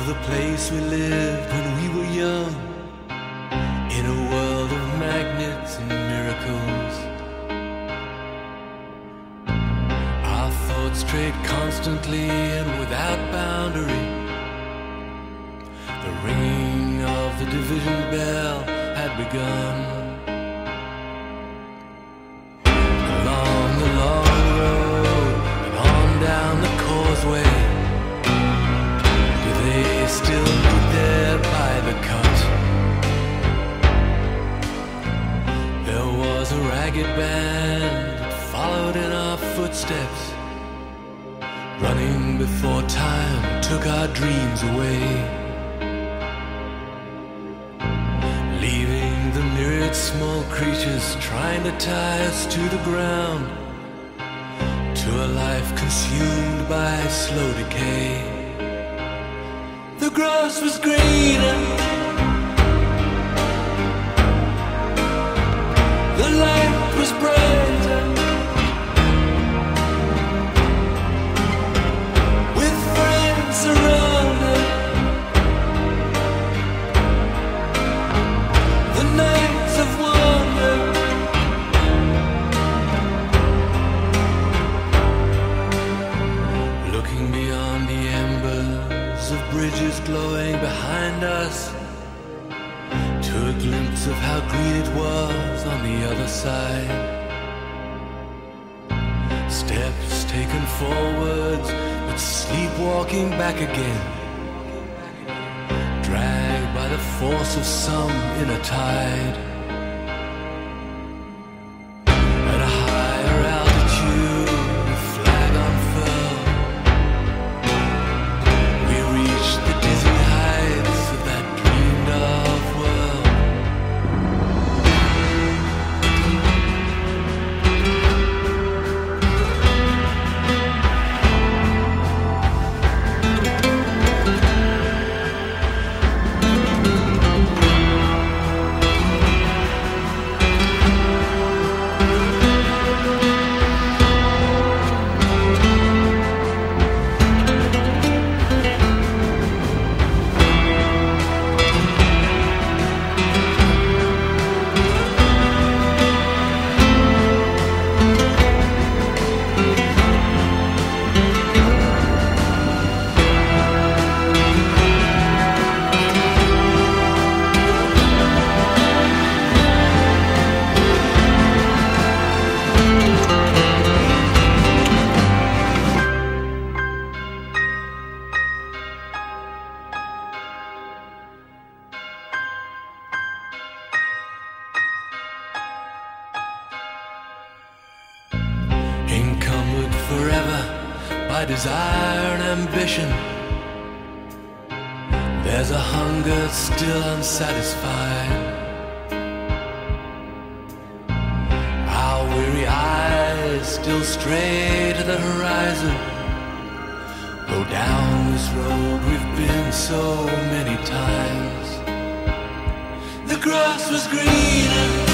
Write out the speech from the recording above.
the place we lived when we were young, in a world of magnets and miracles. Our thoughts strayed constantly and without boundary. The ringing of the division bell had begun. Along the long road and on down the causeway, do they still meet there by the cut? There was a ragged band that followed in our footsteps, running before time took our dreams away, leaving the myriad small creatures trying to tie us to the ground, to a life consumed by slow decay. The grass was greener, the light was brighter, with friends around us. The nights of wonder, looking beyond the embers of bridges glowing behind us, to a glimpse of how green it was on the other side. Steps taken forwards, but sleepwalking back again, dragged by the force of some inner tide. At a higher altitude, the flag unfurled, we reached the dizzy heights of that dreamed of world. Encumbered forever by desire and ambition, there's a hunger still unsatisfied. Our weary eyes still stray to the horizon, go down this road we've been so many times. The grass was greener,